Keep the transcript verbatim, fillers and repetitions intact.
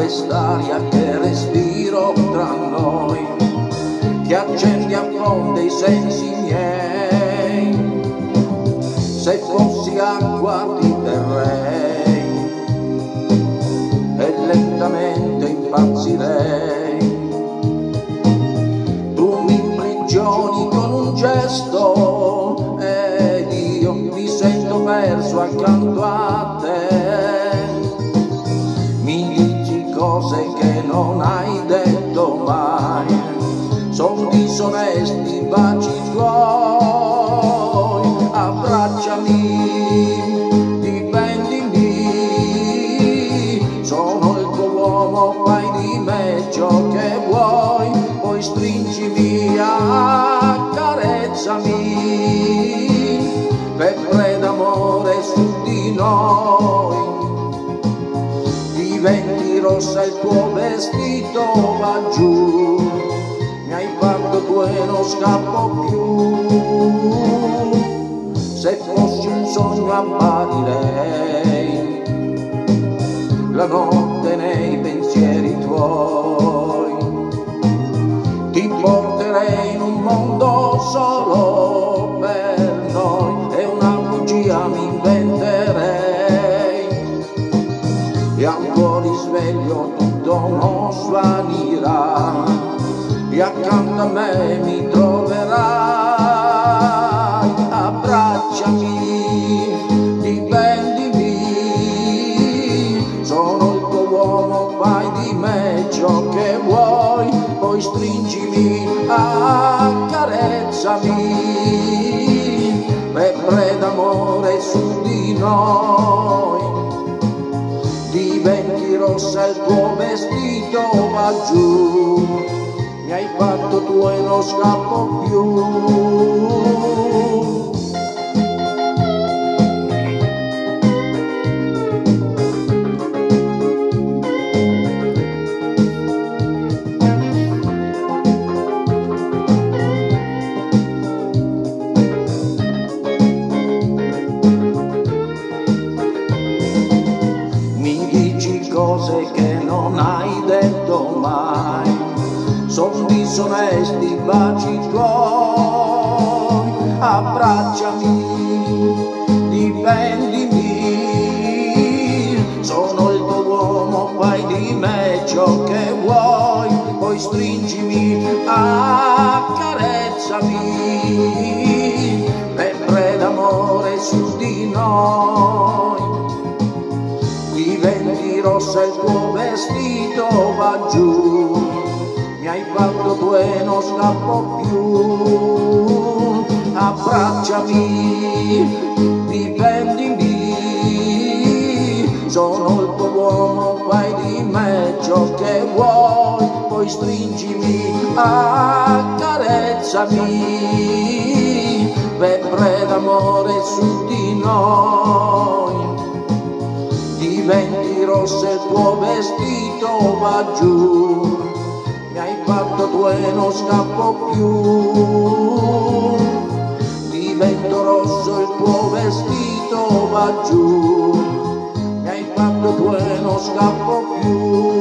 quest'aria che respiro tra noi, che accende a fonde i sensi miei. Se fossi acqua ti berrei e lentamente impazzirei. Tu mi imprigioni con un gesto ed io mi sento perso accanto a te. Mi dici cose che non hai detto mai, son disonesti i baci tuoi. Abbracciami, difendimi, sono il tuo uomo, fai di me ciò che vuoi. Poi stringimi, accarezzami, febbre d'amore su di noi. Diventi rossa il tuo vestito, va giù, mi hai fatto tu e non scappo più. Se fossi un sogno apparirei la notte nei pensieri tuoi. Ti porterei in un mondo solo per noi e una bugia mi inventerei. E al tuo risveglio tutto non svanirà e accanto a me mi troverai. Abbracciami, difendimi, sono il tuo uomo, fai di me ciò che vuoi. Poi stringimi, accarezzami, febbre d'amore su di noi. Diventi rossa il tuo vestito, va giù, mi hai fatto tu e non scappo più. Cose che non hai detto mai, son disonesti i baci tuoi. Abbracciami, difendimi, sono il tuo uomo, fai di me ciò che vuoi. Poi stringimi, accarezzami, febbre d'amore su di noi. Diventi rossa il tuo vestito, va giù, mi hai fatto tu e non scappo più. Abbracciami, difendimi, sono il tuo uomo, fai di me ciò che vuoi. Poi stringimi, accarezzami, febbre d'amore su di noi. Diventi rossa il tuo vestito, va giù, mi hai fatto tu e non scappo più. Divento rosso il tuo vestito, va giù, mi hai fatto tu e non scappo più.